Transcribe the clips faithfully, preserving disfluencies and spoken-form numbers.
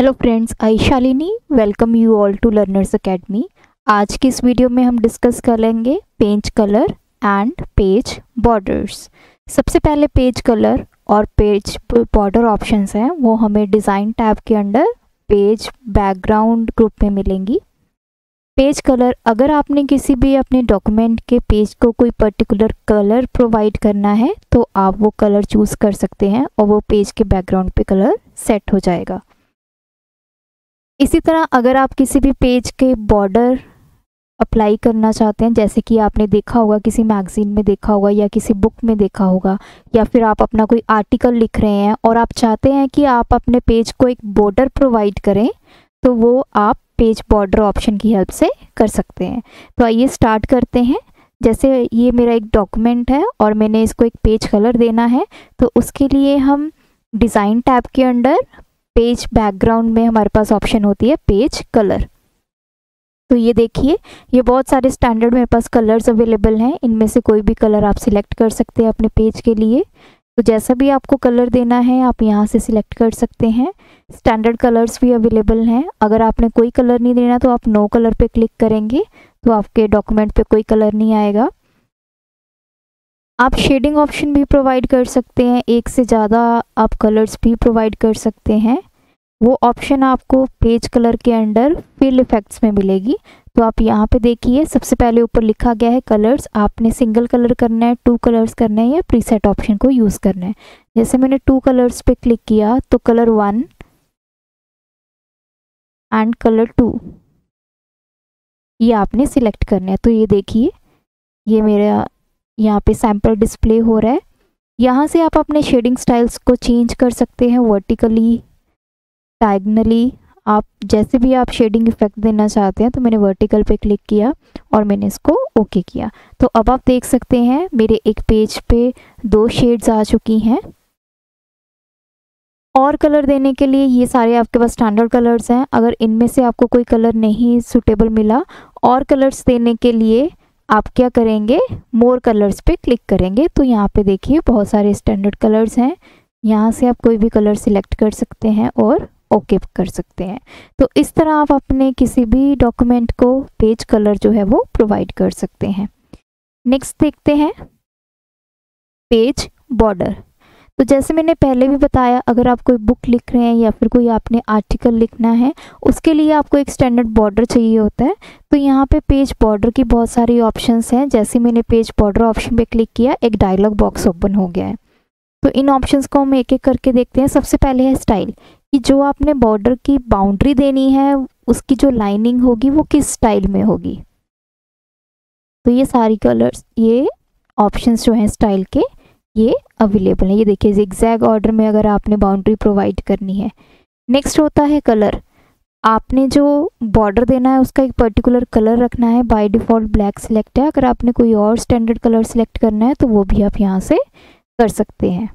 Hello friends, I Shalini welcome you all to Learners Academy. आज की इस वीडियो में हम डिस्कस कर लेंगे page colour and page borders. सबसे पहले पेज कलर और पेज बॉर्डर ऑप्शंस हैं वो हमें डिज़ाइन टैब के अंडर पेज बैकग्राउंड ग्रुप में मिलेंगी। पेज कलर, अगर आपने किसी भी अपने डॉक्यूमेंट के पेज को कोई पर्टिकुलर कलर प्रोवाइड करना है तो आप वो कलर चूज़ कर सकते हैं और वो पेज के बैकग्राउंड पे कलर सेट हो जाएगा। इसी तरह अगर आप किसी भी पेज के बॉर्डर अप्लाई करना चाहते हैं, जैसे कि आपने देखा होगा किसी मैगज़ीन में देखा होगा या किसी बुक में देखा होगा, या फिर आप अपना कोई आर्टिकल लिख रहे हैं और आप चाहते हैं कि आप अपने पेज को एक बॉर्डर प्रोवाइड करें, तो वो आप पेज बॉर्डर ऑप्शन की हेल्प से कर सकते हैं। तो आइए स्टार्ट करते हैं। जैसे ये मेरा एक डॉक्यूमेंट है और मैंने इसको एक पेज कलर देना है, तो उसके लिए हम डिज़ाइन टैब के अंडर पेज बैकग्राउंड में हमारे पास ऑप्शन होती है पेज कलर। तो ये देखिए, ये बहुत सारे स्टैंडर्ड मेरे पास कलर्स अवेलेबल हैं। इनमें से कोई भी कलर आप सिलेक्ट कर सकते हैं अपने पेज के लिए। तो जैसा भी आपको कलर देना है आप यहाँ से सिलेक्ट कर सकते हैं। स्टैंडर्ड कलर्स भी अवेलेबल हैं। अगर आपने कोई कलर नहीं देना तो आप नो कलर पे क्लिक करेंगे तो आपके डॉक्यूमेंट पे कोई कलर नहीं आएगा। आप शेडिंग ऑप्शन भी प्रोवाइड कर सकते हैं, एक से ज़्यादा आप कलर्स भी प्रोवाइड कर सकते हैं। वो ऑप्शन आपको पेज कलर के अंडर फिल इफेक्ट्स में मिलेगी। तो आप यहाँ पे देखिए, सबसे पहले ऊपर लिखा गया है कलर्स। आपने सिंगल कलर करना है, टू कलर्स करना है या प्रीसेट ऑप्शन को यूज़ करना है। जैसे मैंने टू कलर्स पे क्लिक किया तो colour one and colour two ये आपने सिलेक्ट करना है। तो ये देखिए, ये मेरा यहाँ पे सैम्पल डिस्प्ले हो रहा है। यहाँ से आप अपने शेडिंग स्टाइल्स को चेंज कर सकते हैं, वर्टिकली, डायगनली, आप जैसे भी आप शेडिंग इफेक्ट देना चाहते हैं। तो मैंने वर्टिकल पे क्लिक किया और मैंने इसको ओके किया। तो अब आप देख सकते हैं मेरे एक पेज पे दो शेड्स आ चुकी हैं। और कलर देने के लिए ये सारे आपके पास स्टैंडर्ड कलर्स हैं। अगर इनमें से आपको कोई कलर नहीं सूटेबल मिला, और कलर्स देने के लिए आप क्या करेंगे, मोर कलर्स पे क्लिक करेंगे। तो यहाँ पे देखिए बहुत सारे स्टैंडर्ड कलर्स हैं। यहाँ से आप कोई भी कलर सिलेक्ट कर सकते हैं और ओके कर सकते हैं। तो इस तरह आप अपने किसी भी डॉक्यूमेंट को पेज कलर जो है वो प्रोवाइड कर सकते हैं। नेक्स्ट देखते हैं पेज बॉर्डर। तो जैसे मैंने पहले भी बताया, अगर आप कोई बुक लिख रहे हैं या फिर कोई आपने आर्टिकल लिखना है, उसके लिए आपको एक स्टैंडर्ड बॉर्डर चाहिए होता है। तो यहाँ पे पेज बॉर्डर की बहुत सारी ऑप्शंस हैं। जैसे मैंने पेज बॉर्डर ऑप्शन पे क्लिक किया, एक डायलॉग बॉक्स ओपन हो गया है। तो इन ऑप्शंस को हम एक एक करके देखते हैं। सबसे पहले है स्टाइल, कि जो आपने बॉर्डर की बाउंड्री देनी है उसकी जो लाइनिंग होगी वो किस स्टाइल में होगी। तो ये सारी कलर्स, ये ऑप्शंस जो हैं स्टाइल के, ये अवेलेबल है। ये देखिए, ज़िगज़ैग ऑर्डर में अगर आपने बाउंड्री प्रोवाइड करनी है। नेक्स्ट होता है कलर। आपने जो बॉर्डर देना है उसका एक पर्टिकुलर कलर रखना है। बाय डिफ़ॉल्ट ब्लैक सिलेक्ट है। अगर आपने कोई और स्टैंडर्ड कलर सिलेक्ट करना है तो वो भी आप यहाँ से कर सकते हैं।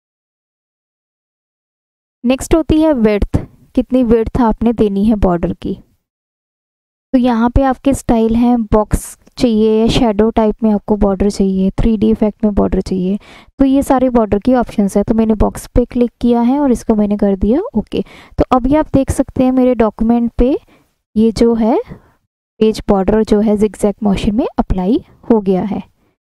नेक्स्ट होती है विड्थ, कितनी विड्थ आपने देनी है बॉर्डर की। तो यहाँ पे आपके स्टाइल हैं, बॉक्स चाहिए या शैडो टाइप में आपको बॉर्डर चाहिए, थ्री डी इफेक्ट में बॉर्डर चाहिए। तो ये सारे बॉर्डर की ऑप्शंस है। तो मैंने बॉक्स पे क्लिक किया है और इसको मैंने कर दिया ओके। तो अभी आप देख सकते हैं मेरे डॉक्यूमेंट पे ये जो है पेज बॉर्डर जो है ज़िगज़ैग मोशन में अप्लाई हो गया है।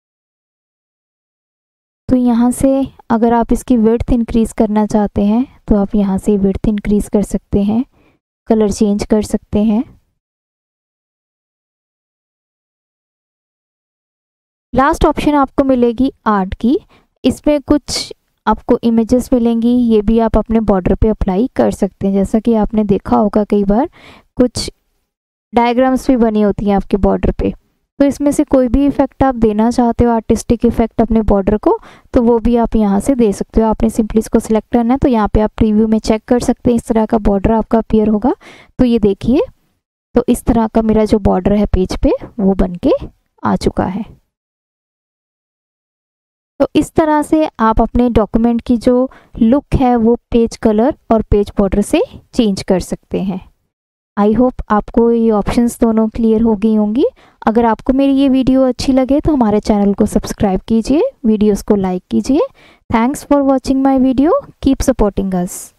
तो यहाँ से अगर आप इसकी विड्थ इंक्रीज़ करना चाहते हैं तो आप यहाँ से विड्थ इंक्रीज़ कर सकते हैं, कलर चेंज कर सकते हैं। लास्ट ऑप्शन आपको मिलेगी आर्ट की। इसमें कुछ आपको इमेजेस मिलेंगी, ये भी आप अपने बॉर्डर पे अप्लाई कर सकते हैं। जैसा कि आपने देखा होगा कई बार कुछ डायग्राम्स भी बनी होती हैं आपके बॉर्डर पे। तो इसमें से कोई भी इफेक्ट आप देना चाहते हो, आर्टिस्टिक इफेक्ट अपने बॉर्डर को, तो वो भी आप यहाँ से दे सकते हो। आपने सिंपली इसको सिलेक्ट करना है। तो यहाँ पे आप प्रीव्यू में चेक कर सकते हैं, इस तरह का बॉर्डर आपका अपीयर होगा। तो ये देखिए, तो इस तरह का मेरा जो बॉर्डर है पेज पे वो बन के आ चुका है। तो इस तरह से आप अपने डॉक्यूमेंट की जो लुक है वो पेज कलर और पेज बॉर्डर से चेंज कर सकते हैं। आई होप आपको ये ऑप्शंस दोनों क्लियर हो गई होंगी। अगर आपको मेरी ये वीडियो अच्छी लगे तो हमारे चैनल को सब्सक्राइब कीजिए, वीडियोस को लाइक कीजिए। Thanks for watching my video, keep supporting us.